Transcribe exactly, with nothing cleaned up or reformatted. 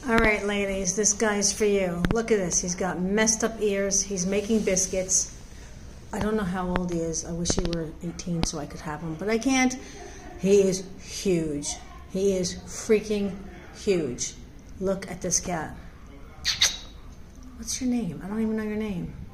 All right, ladies, this guy's for you. Look at this. He's got messed up ears. He's making biscuits. I don't know how old he is. I wish he were eighteen so I could have him, but I can't. He is huge. He is freaking huge. Look at this cat. What's your name? I don't even know your name.